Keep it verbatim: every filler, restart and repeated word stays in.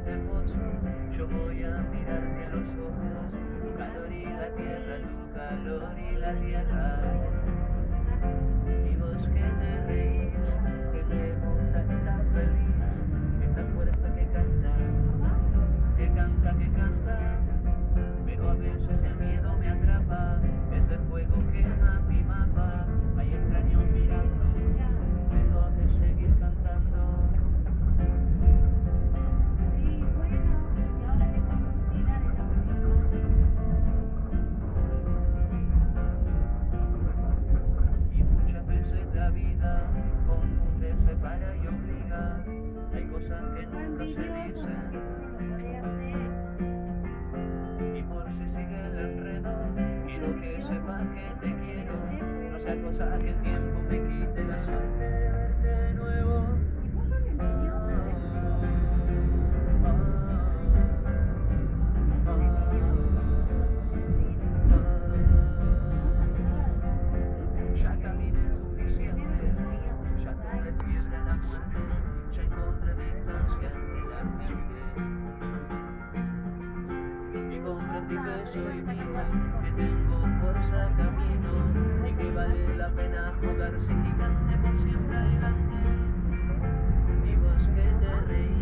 vos. Yo voy a mirarte a los ojos, tu calor y la tierra, tu calor y la tierra. Y vos que te reís, que te gusta estar feliz, esta fuerza que canta, que canta, que canta. Pero a veces el miedo me atrapa, ese fuego quema mi mapa. Hay extraños mirando, tengo que seguir cantando. Y muchas veces la vida confunde, separa y obliga. Hay cosas que nunca se dicen. Y por si sigue el enredo, quiero que sepas que te quiero. No sea cosa que el tiempo me quite la suerte de verte de nuevo. Ya caminé suficiente, ya tuve fiebre a la muerte, ya encontré distancia entre la gente. Y comprendí que soy vivo, que tengo fuerza, camino, y que vale la pena jugarse gigante por siempre adelante. Y vos que te reís.